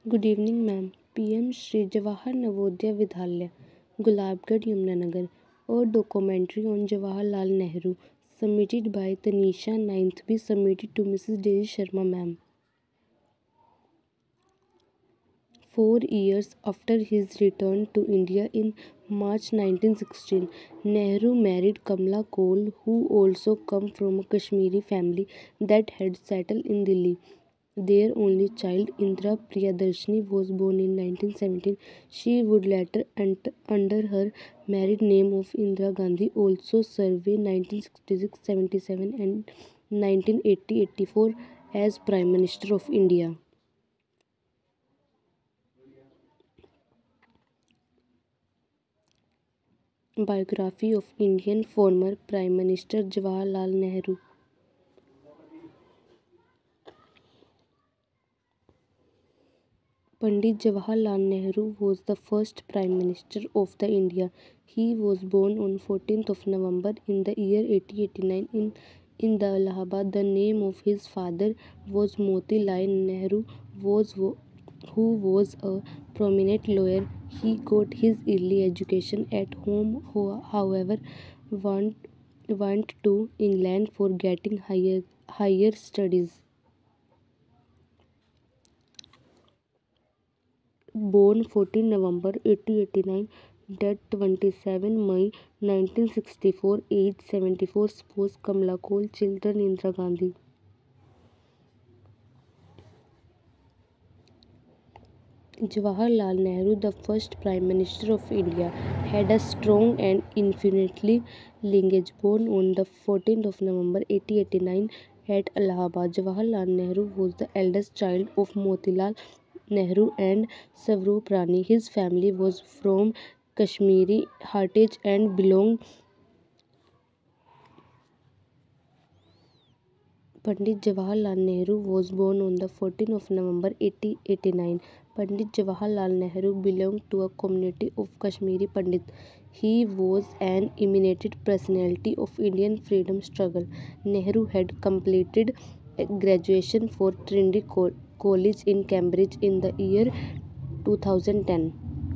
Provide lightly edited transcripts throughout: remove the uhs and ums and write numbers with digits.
Good evening, ma'am. PM Shri Jawahar Navodaya Vidhalaya, Gulabgarh, Yamunanagar. A documentary on Jawaharlal Nehru, submitted by Tanisha 9th B, submitted to Mrs. Daisy Sharma, ma'am. 4 years after his return to India in March 1916, Nehru married Kamala Cole, who also come from a Kashmiri family that had settled in Delhi. Their only child, Indira Priyadarshini, was born in 1917. She would later, under her married name of Indira Gandhi, also serve in 1966-77 and 1980-84 as Prime Minister of India. Biography of Indian former Prime Minister Jawaharlal Nehru. Pandit Jawaharlal Nehru was the first Prime Minister of the India. He was born on 14th of November in the year 1889 in the Allahabad. The name of his father was Motilal Nehru, who was a prominent lawyer. He got his early education at home, however, went to England for getting higher studies. Born 14 November 1889, dead 27 May 1964, age 74, spouse Kamala Cole, children Indira Gandhi. Jawaharlal Nehru, the first Prime Minister of India, had a strong and infinitely lineage. Born on the 14th of November 1889 at Allahabad, Jawaharlal Nehru was the eldest child of Motilal Nehru and Sarojini Rani. His family was from Kashmiri heritage and belonged. Pandit Jawaharlal Nehru was born on the 14th of November 1889. Pandit Jawaharlal Nehru belonged to a community of Kashmiri Pandits. He was an eminent personality of Indian freedom struggle. Nehru had completed graduation for Trinity College in Cambridge in the year 2010.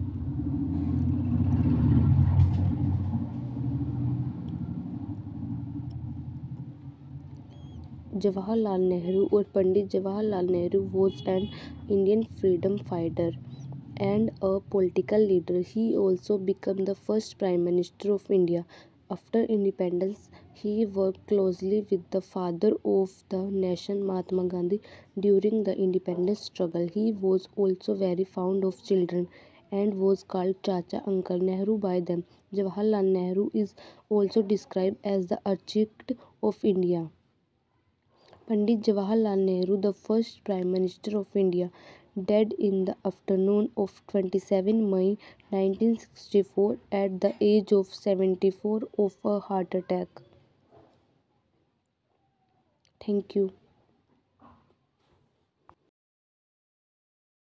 Jawaharlal Nehru or Pandit Jawaharlal Nehru was an Indian freedom fighter and a political leader. He also became the first Prime Minister of India. After independence, he worked closely with the father of the nation, Mahatma Gandhi, during the independence struggle. He was also very fond of children and was called Chacha Uncle Nehru by them. Jawaharlal Nehru is also described as the architect of India. Pandit Jawaharlal Nehru, the first Prime Minister of India, died in the afternoon of 27 May 1964 at the age of 74 of a heart attack. Thank you.